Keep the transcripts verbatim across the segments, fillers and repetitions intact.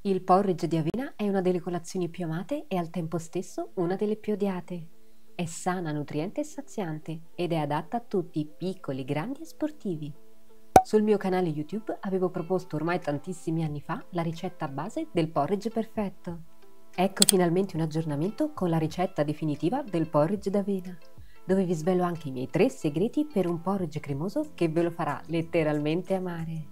Il porridge di avena è una delle colazioni più amate e al tempo stesso una delle più odiate. È sana, nutriente e saziante ed è adatta a tutti, piccoli, grandi e sportivi. Sul mio canale YouTube avevo proposto ormai tantissimi anni fa la ricetta base del porridge perfetto. Ecco finalmente un aggiornamento con la ricetta definitiva del porridge d'avena, dove vi svelo anche i miei tre segreti per un porridge cremoso che ve lo farà letteralmente amare.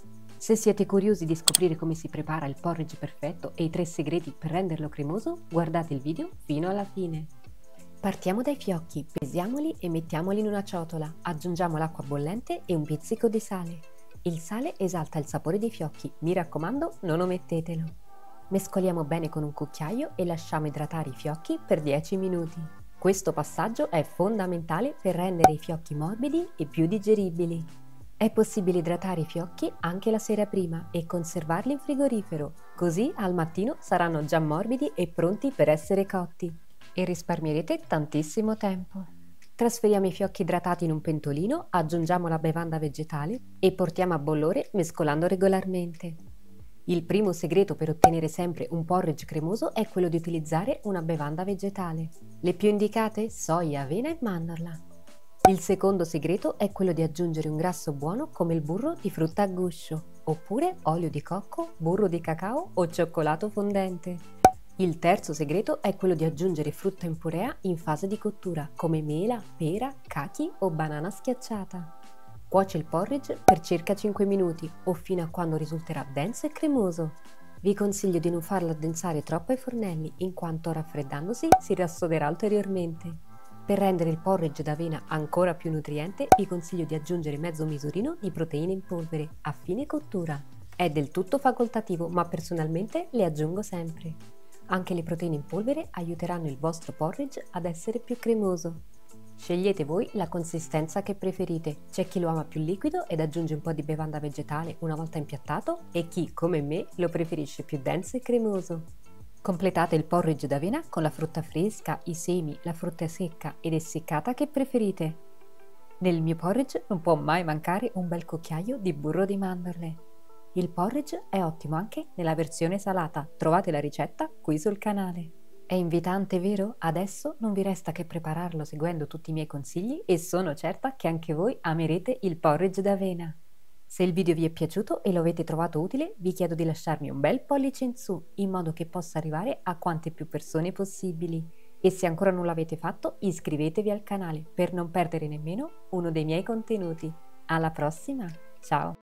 Se siete curiosi di scoprire come si prepara il porridge perfetto e i tre segreti per renderlo cremoso, guardate il video fino alla fine. Partiamo dai fiocchi, pesiamoli e mettiamoli in una ciotola, aggiungiamo l'acqua bollente e un pizzico di sale. Il sale esalta il sapore dei fiocchi, mi raccomando non omettetelo. Mescoliamo bene con un cucchiaio e lasciamo idratare i fiocchi per dieci minuti. Questo passaggio è fondamentale per rendere i fiocchi morbidi e più digeribili. È possibile idratare i fiocchi anche la sera prima e conservarli in frigorifero, così al mattino saranno già morbidi e pronti per essere cotti. E risparmierete tantissimo tempo. Trasferiamo i fiocchi idratati in un pentolino, aggiungiamo la bevanda vegetale e portiamo a bollore mescolando regolarmente. Il primo segreto per ottenere sempre un porridge cremoso è quello di utilizzare una bevanda vegetale. Le più indicate? Soia, avena e mandorla. Il secondo segreto è quello di aggiungere un grasso buono come il burro di frutta a guscio, oppure olio di cocco, burro di cacao o cioccolato fondente. Il terzo segreto è quello di aggiungere frutta in purea in fase di cottura, come mela, pera, cachi o banana schiacciata. Cuoce il porridge per circa cinque minuti o fino a quando risulterà denso e cremoso. Vi consiglio di non farlo addensare troppo ai fornelli, in quanto raffreddandosi si rassoderà ulteriormente. Per rendere il porridge d'avena ancora più nutriente, vi consiglio di aggiungere mezzo misurino di proteine in polvere a fine cottura. È del tutto facoltativo, ma personalmente le aggiungo sempre. Anche le proteine in polvere aiuteranno il vostro porridge ad essere più cremoso. Scegliete voi la consistenza che preferite. C'è chi lo ama più liquido ed aggiunge un po' di bevanda vegetale una volta impiattato e chi, come me, lo preferisce più denso e cremoso. Completate il porridge d'avena con la frutta fresca, i semi, la frutta secca ed essiccata che preferite. Nel mio porridge non può mai mancare un bel cucchiaio di burro di mandorle. Il porridge è ottimo anche nella versione salata, trovate la ricetta qui sul canale. È invitante, vero? Adesso non vi resta che prepararlo seguendo tutti i miei consigli e sono certa che anche voi amerete il porridge d'avena. Se il video vi è piaciuto e lo avete trovato utile, vi chiedo di lasciarmi un bel pollice in su, in modo che possa arrivare a quante più persone possibili. E se ancora non l'avete fatto, iscrivetevi al canale per non perdere nemmeno uno dei miei contenuti. Alla prossima, ciao!